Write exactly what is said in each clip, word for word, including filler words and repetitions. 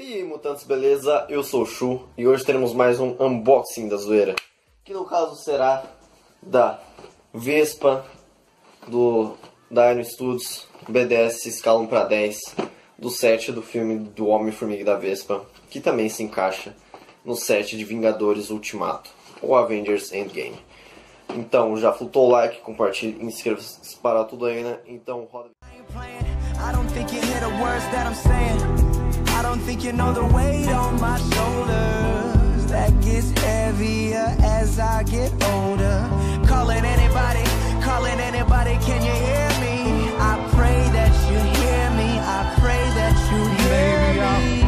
E aí, mutantes, beleza? Eu sou o Shu e hoje teremos mais um unboxing da zoeira, que no caso será da Vespa, do Dino Studios B D S escala um para dez, do set do filme do Homem-Formiga e da Vespa, que também se encaixa no set de Vingadores Ultimato, ou Avengers Endgame. Então já flutou o like, compartilhe, inscreva-se para tudo aí, né? Então roda. I don't think you hear the words that I'm saying. I don't think you know the weight on my shoulders that gets heavier as I get older. Calling anybody, calling anybody, can you hear me? I pray that you hear me. I pray that you hear me.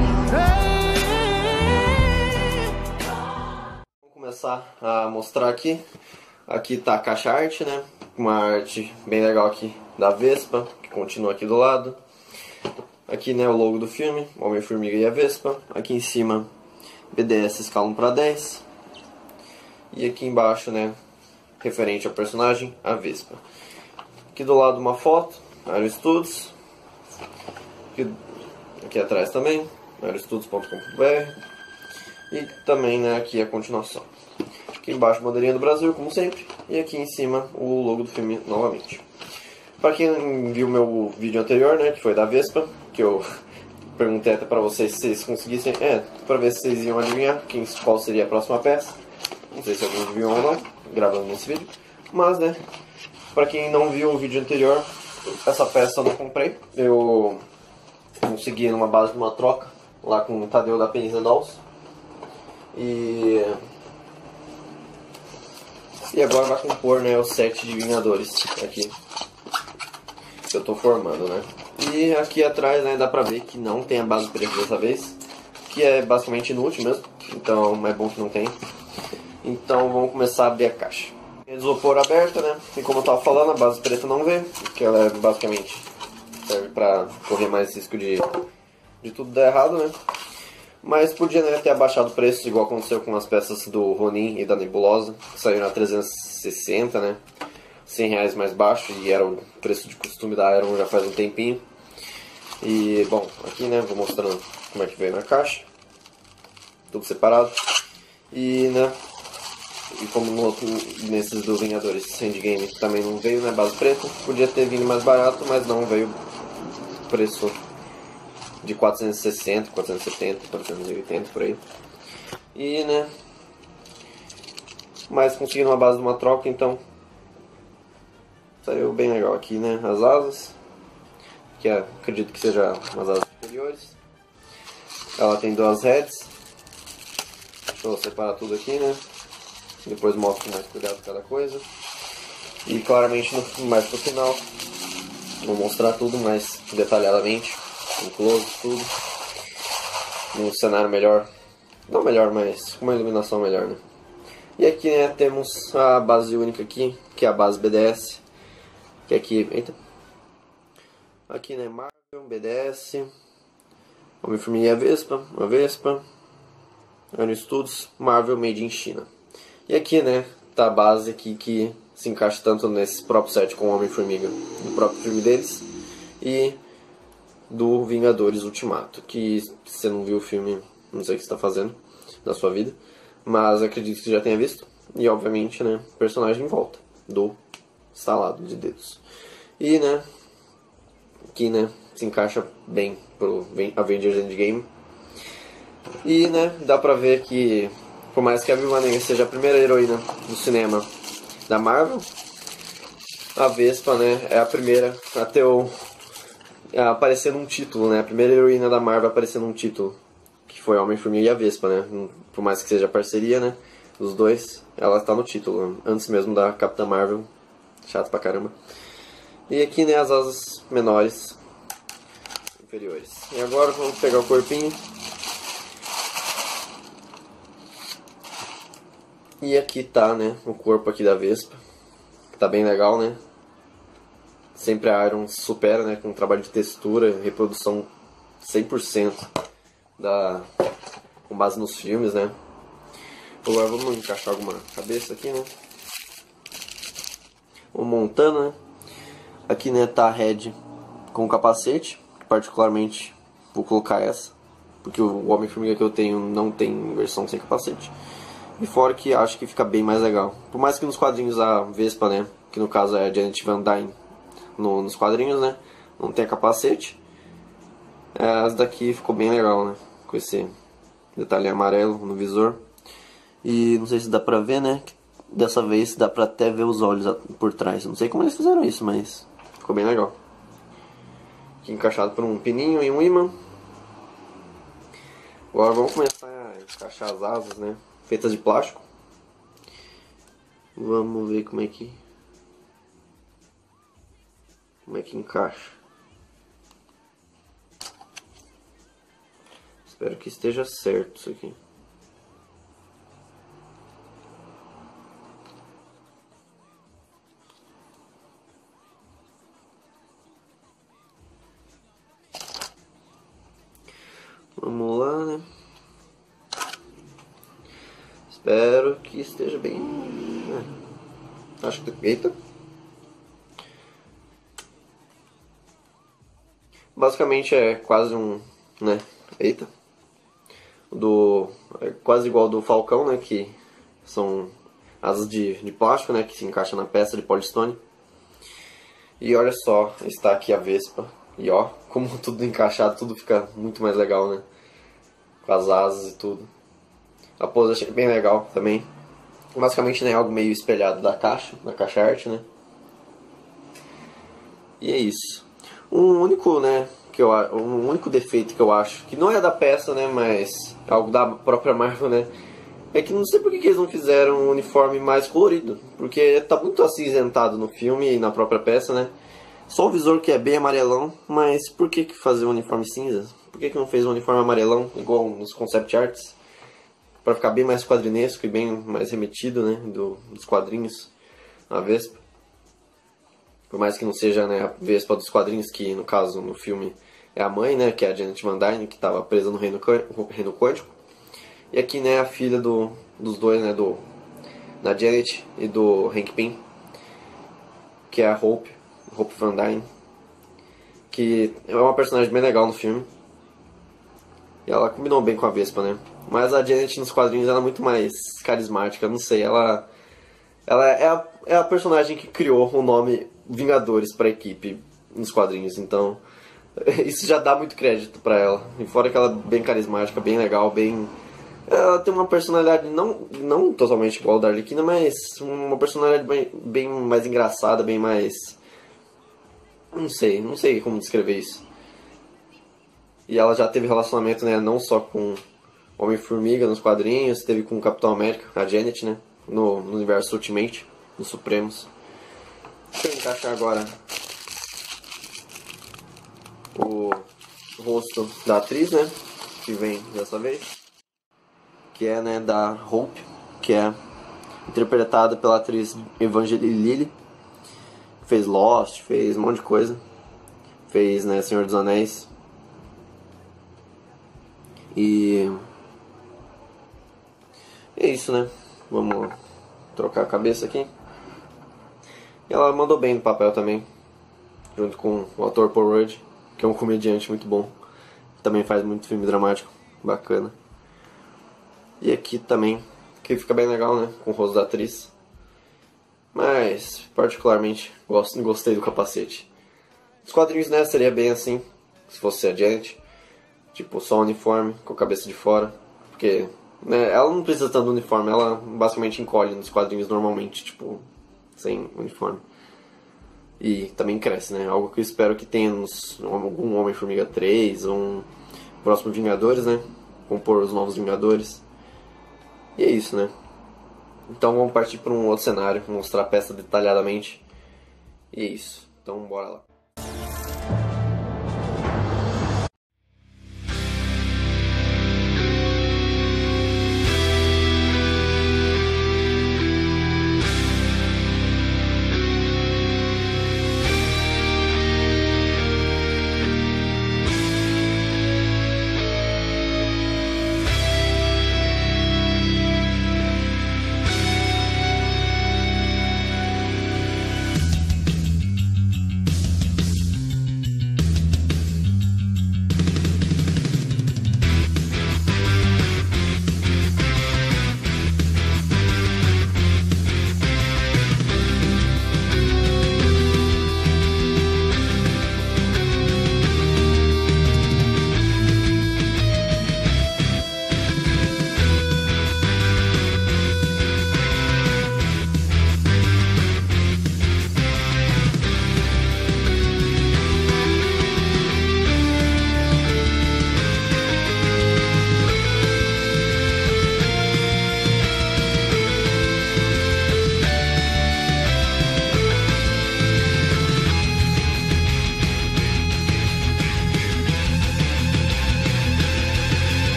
Vamos começar a mostrar aqui. Aqui tá a caixa arte, né? Uma arte bem legal aqui da Vespa, que continua aqui do lado. Aqui, né, o logo do filme, Homem-Formiga e a Vespa. Aqui em cima, B D S escala um para dez. E aqui embaixo, né, referente ao personagem, a Vespa. Aqui do lado uma foto, Dino Studios. Aqui, aqui atrás também, dino studios ponto com ponto br. E também, né, aqui a continuação. Aqui embaixo, bandeirinha do Brasil, como sempre. E aqui em cima, o logo do filme novamente. Para quem viu meu vídeo anterior, né, que foi da Vespa, que eu perguntei até para vocês se vocês conseguissem, é, para ver se vocês iam adivinhar quem, qual seria a próxima peça. Não sei se alguém viu ou não, gravando nesse vídeo. Mas, né, para quem não viu o vídeo anterior, essa peça eu não comprei. Eu consegui numa base de uma troca, lá com o Tadeu da Penny Dolls. E... E agora vai compor, né, o set de Vingadores aqui que eu tô formando, né? E aqui atrás, né, dá pra ver que não tem a base preta dessa vez, que é basicamente inútil mesmo, então é bom que não tem. Então vamos começar a abrir a caixa. Isopor aberta, né? E como eu tava falando, a base preta não veio, porque ela é basicamente serve pra correr mais risco de, de tudo dar errado, né? Mas podia, né, ter abaixado o preço, igual aconteceu com as peças do Ronin e da Nebulosa, que saíram a trezentos e sessenta, né? cem reais mais baixo, e era o preço de costume da Iron já faz um tempinho. E, bom, aqui, né, vou mostrando como é que veio na caixa. Tudo separado. E, né, e como no outro, nesses do Vingadores Endgame também não veio, né, base preta, podia ter vindo mais barato, mas não veio preço de quatrocentos e sessenta, quatrocentos e setenta, quatrocentos e oitenta por aí. E, né, mas conseguiram uma base de uma troca, então saiu bem legal aqui, né, as asas, que é, acredito que seja umas asas superiores. Ela tem duas heads. Deixa eu separar tudo aqui, né, depois mostro com mais cuidado cada coisa. E claramente no, mais pro final vou mostrar tudo mais detalhadamente, com close, tudo, num cenário melhor, não melhor, mas com uma iluminação melhor, né. E aqui, né, temos a base única aqui, que é a base B D S, que aqui, eita, aqui, né, Marvel, B D S, Homem-Formiga e a Vespa, a Vespa, Dino Studios, Marvel Made in China. E aqui, né, tá a base aqui que se encaixa tanto nesse próprio set com o Homem-Formiga, do próprio filme deles, e do Vingadores Ultimato, que se você não viu o filme, não sei o que você está fazendo na sua vida, mas acredito que já tenha visto. E obviamente, né, o personagem em volta do estalado de dedos. E, né, que, né, se encaixa bem pro Avengers Endgame. E, né, dá pra ver que, por mais que a Viúva Negra seja a primeira heroína do cinema da Marvel, a Vespa, né, é a primeira a ter o aparecer num título, né? A primeira heroína da Marvel aparecer num título, que foi Homem-Formiga e a Vespa, né? Por mais que seja parceria, né, dos dois, ela tá no título, antes mesmo da Capitã Marvel. Chato pra caramba. E aqui, né, as asas menores, inferiores. E agora vamos pegar o corpinho. E aqui tá, né, o corpo aqui da Vespa, que tá bem legal, né? Sempre a Iron supera, né, com trabalho de textura, reprodução cem por cento da, com base nos filmes, né. Agora vamos encaixar alguma cabeça aqui, né. Vamos montando, né. Aqui, né, tá a head com o capacete, particularmente vou colocar essa, porque o Homem-Formiga que eu tenho não tem versão sem capacete. E fora que acho que fica bem mais legal. Por mais que nos quadrinhos a Vespa, né, que no caso é a Janet Van Dyne no, nos quadrinhos, né, não tem capacete. É, essa daqui ficou bem legal, né, com esse detalhe amarelo no visor. E não sei se dá pra ver, né, dessa vez dá pra até ver os olhos por trás. Não sei como eles fizeram isso, mas ficou bem legal. Aqui encaixado por um pininho e um ímã. Agora vamos começar a encaixar as asas, né? Feitas de plástico. Vamos ver como é que como é que encaixa. Espero que esteja certo isso aqui. Vamos lá, né? Espero que esteja bem... É. Acho que... Eita! Basicamente é quase um... né? Eita! Do... É quase igual ao do Falcão, né? Que são asas de, de plástico, né? Que se encaixa na peça de polystone. E olha só, está aqui a Vespa. E ó, como tudo encaixado, tudo fica muito mais legal, né? Com as asas e tudo. A pose achei bem legal também. Basicamente, né, algo meio espelhado da caixa, da caixa arte, né? E é isso. Um único, né, que eu, um único defeito que eu acho, que não é da peça, né, mas algo da própria Marvel, né? É que não sei por que eles não fizeram um uniforme mais colorido. Porque tá muito acinzentado no filme e na própria peça, né? Só o visor que é bem amarelão, mas por que, que fazer um uniforme cinza? Por que, que não fez um uniforme amarelão, igual nos concept arts? Pra ficar bem mais quadrinesco e bem mais remetido, né, do, dos quadrinhos, a Vespa. Por mais que não seja, né, a Vespa dos quadrinhos, que no caso, no filme, é a mãe, né, que é a Janet Van Dyne, que estava presa no reino, reino quântico. E aqui, né, a filha do, dos dois, né, do, da Janet e do Hank Pym, que é a Hope, Hope Van Dyne, que é uma personagem bem legal no filme. E ela combinou bem com a Vespa, né? Mas a Janet nos quadrinhos ela é muito mais carismática, não sei, ela ela é a, é a personagem que criou o nome Vingadores para a equipe nos quadrinhos, então isso já dá muito crédito para ela. E fora que ela é bem carismática, bem legal, bem... Ela tem uma personalidade não, não totalmente igual da Arlequina, mas uma personalidade bem, bem mais engraçada, bem mais... Não sei, não sei como descrever isso. E ela já teve relacionamento, né, não só com Homem-Formiga nos quadrinhos, teve com o Capitão América, a Janet, né, no, no universo Ultimate, nos Supremos. Deixa eu encaixar agora o rosto da atriz, né, que vem dessa vez, que é, né, da Hope, que é interpretada pela atriz Evangeline Lilly, fez Lost, fez um monte de coisa, fez, né, Senhor dos Anéis. E é isso, né? Vamos trocar a cabeça aqui. E ela mandou bem no papel também, junto com o ator Paul Rudd, que é um comediante muito bom. Também faz muito filme dramático, bacana. E aqui também, que fica bem legal, né? Com o rosto da atriz. Mas, particularmente, gosto, gostei do capacete. Os quadrinhos, né? Seria bem assim, se fosse a Janet. Tipo, só uniforme, com a cabeça de fora. Porque, né, ela não precisa tanto do uniforme, ela basicamente encolhe nos quadrinhos normalmente, tipo, sem uniforme. E também cresce, né? Algo que eu espero que tenha nos, algum Homem-Formiga três, ou um próximo Vingadores, né? Compor os novos Vingadores. E é isso, né? Então vamos partir para um outro cenário, mostrar a peça detalhadamente. E é isso. Então bora lá.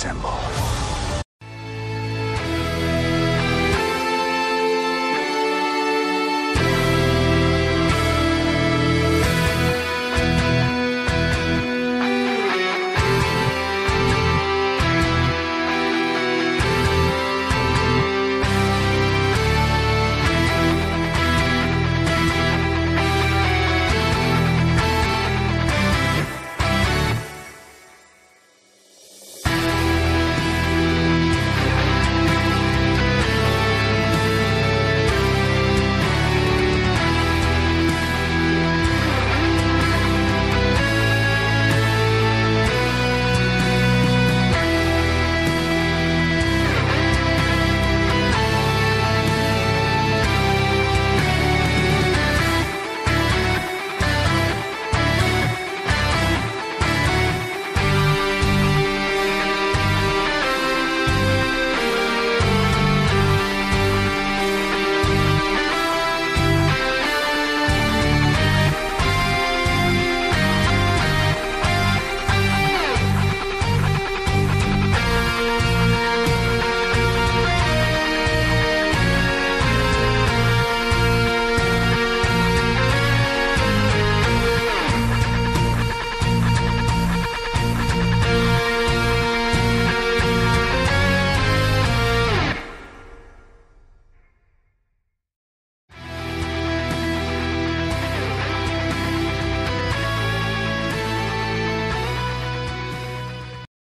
assemble.